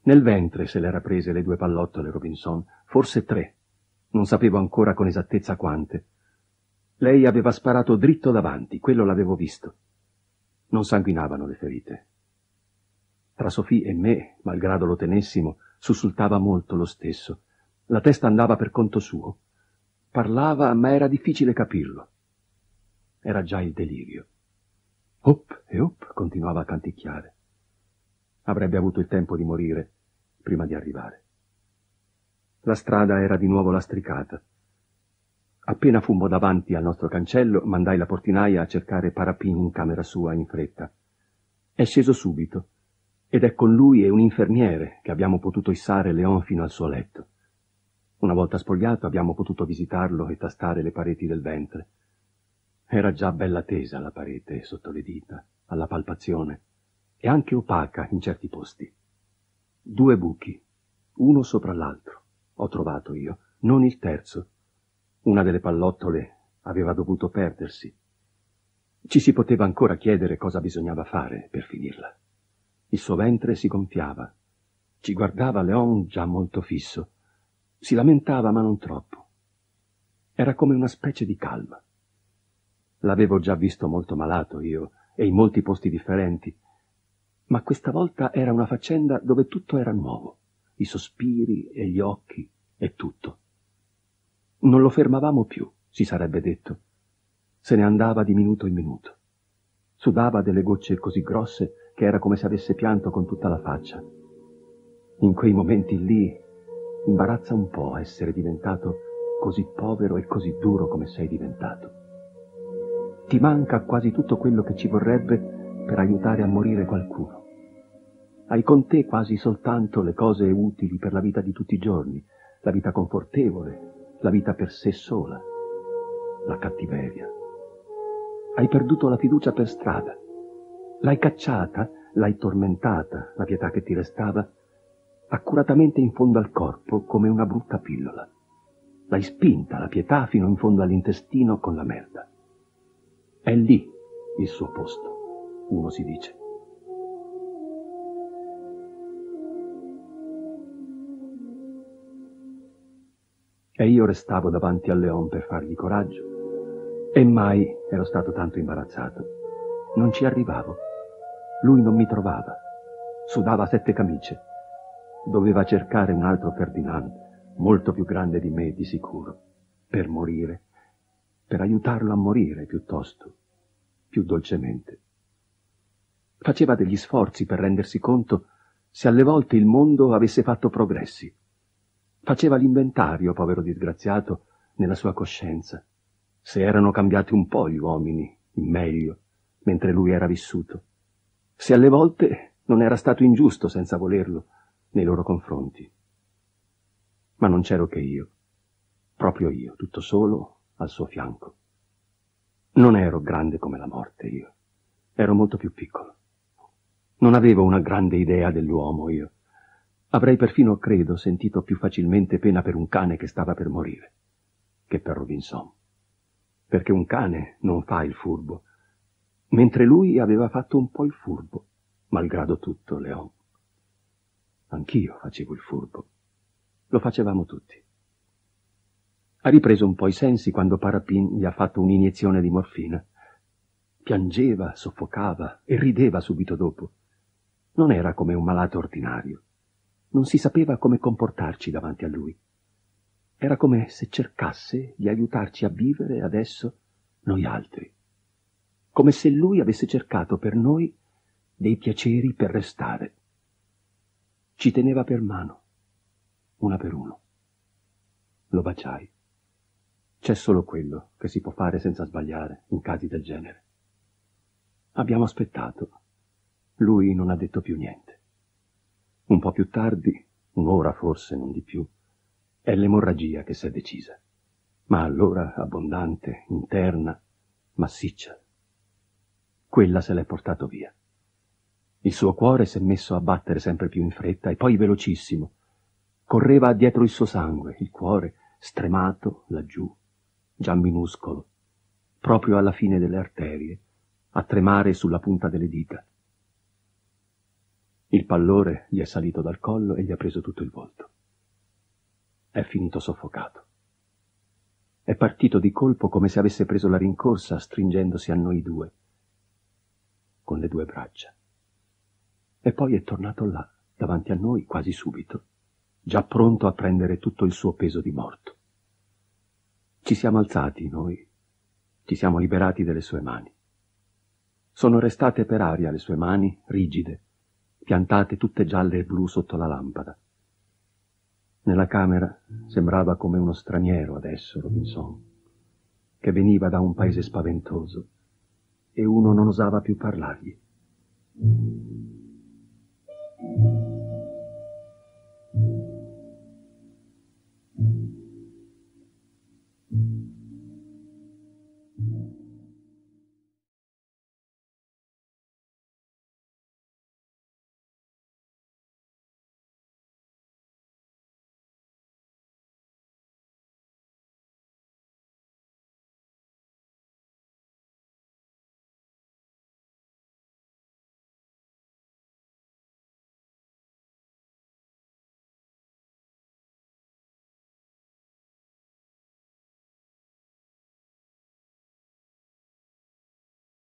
Nel ventre se l'era prese le 2 pallottole Robinson, forse 3. Non sapevo ancora con esattezza quante. Lei aveva sparato dritto davanti, quello l'avevo visto. Non sanguinavano le ferite. Tra Sophie e me, malgrado lo tenessimo, sussultava molto lo stesso. La testa andava per conto suo. Parlava, ma era difficile capirlo. Era già il delirio. Op e op, continuava a canticchiare. Avrebbe avuto il tempo di morire prima di arrivare. La strada era di nuovo lastricata. Appena fummo davanti al nostro cancello, mandai la portinaia a cercare Parapin in camera sua in fretta. È sceso subito, ed è con lui e un infermiere che abbiamo potuto issare Léon fino al suo letto. Una volta spogliato abbiamo potuto visitarlo e tastare le pareti del ventre. Era già bella tesa la parete sotto le dita, alla palpazione, e anche opaca in certi posti. 2 buchi, uno sopra l'altro, ho trovato io, non il terzo. Una delle pallottole aveva dovuto perdersi. Ci si poteva ancora chiedere cosa bisognava fare per finirla. Il suo ventre si gonfiava. Ci guardava Léon già molto fisso. Si lamentava, ma non troppo. Era come una specie di calma. L'avevo già visto molto malato io, e in molti posti differenti, ma questa volta era una faccenda dove tutto era nuovo, i sospiri e gli occhi e tutto. Non lo fermavamo più, si sarebbe detto. Se ne andava di minuto in minuto. Sudava delle gocce così grosse che era come se avesse pianto con tutta la faccia. In quei momenti lì imbarazza un po' essere diventato così povero e così duro come sei diventato. Ti manca quasi tutto quello che ci vorrebbe per aiutare a morire qualcuno. Hai con te quasi soltanto le cose utili per la vita di tutti i giorni, la vita confortevole, la vita per sé sola, la cattiveria. Hai perduto la fiducia per strada. L'hai cacciata, l'hai tormentata, la pietà che ti restava, accuratamente in fondo al corpo come una brutta pillola. L'hai spinta, la pietà, fino in fondo all'intestino con la merda. È lì il suo posto, uno si dice. E io restavo davanti a Léon per fargli coraggio, e mai ero stato tanto imbarazzato. Non ci arrivavo. Lui non mi trovava. Sudava 7 camicie. Doveva cercare un altro Ferdinand, molto più grande di me, di sicuro, per morire, per aiutarlo a morire piuttosto, più dolcemente. Faceva degli sforzi per rendersi conto se alle volte il mondo avesse fatto progressi. Faceva l'inventario, povero disgraziato, nella sua coscienza, se erano cambiati un po' gli uomini, in meglio, mentre lui era vissuto, se alle volte non era stato ingiusto senza volerlo nei loro confronti. Ma non c'ero che io, proprio io, tutto solo al suo fianco. Non ero grande come la morte io, ero molto più piccolo. Non avevo una grande idea dell'uomo io. Avrei perfino, credo, sentito più facilmente pena per un cane che stava per morire che per Robinson, perché un cane non fa il furbo, mentre lui aveva fatto un po' il furbo, malgrado tutto, Léon. Anch'io facevo il furbo. Lo facevamo tutti. Ha ripreso un po' i sensi quando Parapin gli ha fatto un'iniezione di morfina. Piangeva, soffocava e rideva subito dopo. Non era come un malato ordinario. Non si sapeva come comportarci davanti a lui. Era come se cercasse di aiutarci a vivere adesso noi altri. Come se lui avesse cercato per noi dei piaceri per restare. Ci teneva per mano, una per uno. Lo baciai. C'è solo quello che si può fare senza sbagliare in casi del genere. Abbiamo aspettato. Lui non ha detto più niente. Un po' più tardi, un'ora forse, non di più, è l'emorragia che s'è decisa, ma allora abbondante, interna, massiccia. Quella se l'è portato via. Il suo cuore s'è messo a battere sempre più in fretta e poi velocissimo. Correva dietro il suo sangue, il cuore stremato laggiù, già minuscolo, proprio alla fine delle arterie, a tremare sulla punta delle dita. Il pallore gli è salito dal collo e gli ha preso tutto il volto. È finito soffocato. È partito di colpo come se avesse preso la rincorsa, stringendosi a noi due, con le 2 braccia. E poi è tornato là, davanti a noi, quasi subito, già pronto a prendere tutto il suo peso di morto. Ci siamo alzati noi, ci siamo liberati delle sue mani. Sono restate per aria le sue mani, rigide, piantate tutte gialle e blu sotto la lampada. Nella camera sembrava come uno straniero adesso, Robinson, che veniva da un paese spaventoso e uno non osava più parlargli.